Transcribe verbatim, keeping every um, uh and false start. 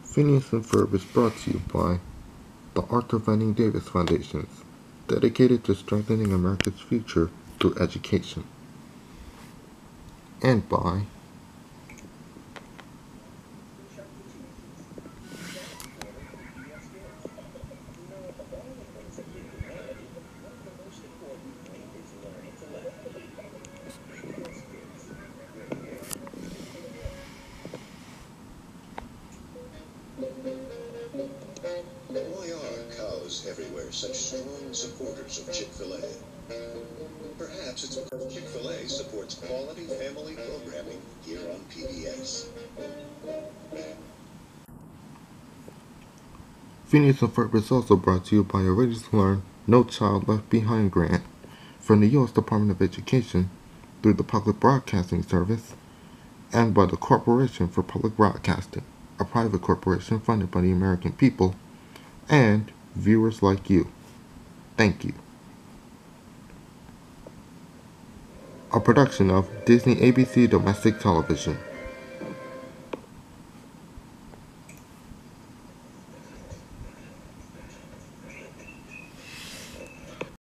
Phineas and Ferb is brought to you by the Arthur Fanning Davis Foundations, dedicated to strengthening America's future through education, and by Why are cows everywhere such strong supporters of Chick-Fil-A? Perhaps it's because Chick-Fil-A supports quality family programming here on P B S. Phineas and Ferb is also brought to you by a Ready to Learn, No Child Left Behind grant from the U S Department of Education through the Public Broadcasting Service and by the Corporation for Public Broadcasting, a private corporation funded by the American people and viewers like you. Thank you. A production of Disney A B C Domestic Television.